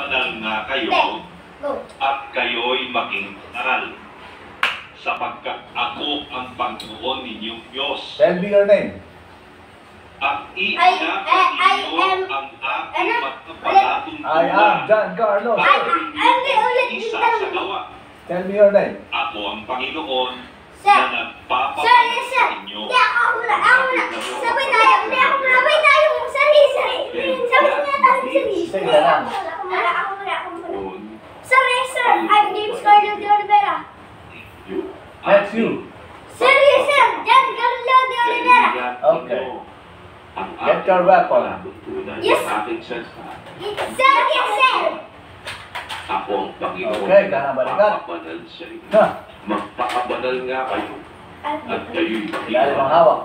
magpabanal nga kayo at kayo'y maging banal sapagkat ako ang Panginoon ninyong Diyos. Tell me your name. At iingatan ninyo ang aking magpapalatong I am John Carlos. isa sa gawa. Tell me your name. Ako ang Panginoon Sir. na nagpapabanal sa inyo. Hindi ako muna. Sabay tayo. Sabay tayo. Sorry. Sabay nga tayo. Sige na lang. Ako muna. Yun. Sorry, sir. I'm James Carlo de Oliveira. That's you. Sorry, sir. John Carlo de Oliveira. Okay. Get your weapon. Yes. Sir, Yes, sir. ako ang Panginoon Okay, kana balikat. magpapabanal sa inyo. Ha. Magpapabanal nga kayo at kayo'y Dahil mga hawak.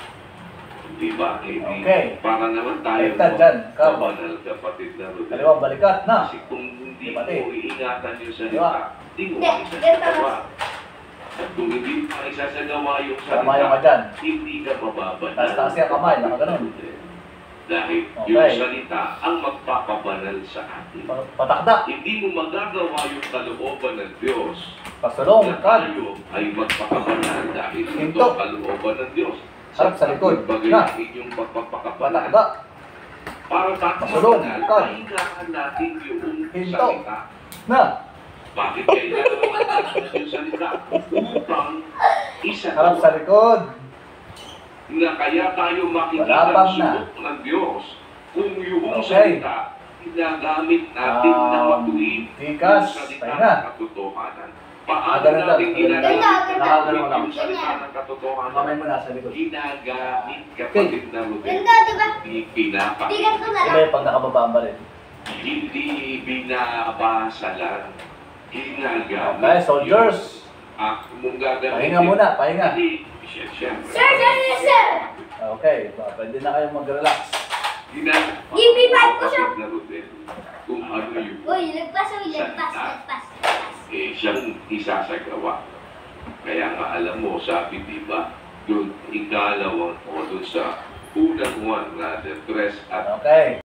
Di ba? Okay. Para naman tayo Baliktad dyan. magpapabanal, kapatid na Rodel. Kaliwang balikat na. Kasi kung hindi Di ba, mo iingatan yung Di ba? salita, hindi mo Hindi, isasagawa. At kung hindi pa isasagawa yung Kamayo ka salita, dyan. hindi ka mababanal. Taas-taas yung kamay, nakaganon. Dahil Okay. yung salita ang magpapabanal sa atin. Patakda. Hindi mo magagawa yung kalooban ng Diyos Pasulong. na Kad. tayo ay magpakabanal dahil ito Hinto. ang kalooban ng Diyos. Harap sa likod. Bagay Na. na inyong pagpapakabanal. Patakda. Para sa Pasulong. kabanal, Kad. pahingaan natin yung Hinto. salita. Na. Bakit kailangan natin yung salita? Upang isa Harap sa likod. na kaya tayo makikita Malapang ang na. subok ng Diyos kung yung Okay. salita ginagamit natin na matuwid Tikas. yung salita Tayo na. ng katotohanan. Paano Ganun lang. natin ginagamit Nakagano lang. yung salita ng katotohanan? Kamay mo nasa likod. Ginagamit kapatid na Rodel. Ganda, diba? Hindi pinapa. Tigan ko na Iba lang. yung pag nakababa ang baril. Hindi binabasa lang. Ginagamit. Okay, soldiers. Kung gagamitin. Pahinga muna, pahinga. Hindi, siyempre. Sir, sir. Okay, pwede na kayong mag-relax. Give me five ko siya. Na Rodel, kung ano yung Uy, lagpas. siyang isasagawa. Kaya nga alam mo, sabi diba, yung ikalawang o doon sa unang 1 rather, 3 at Okay.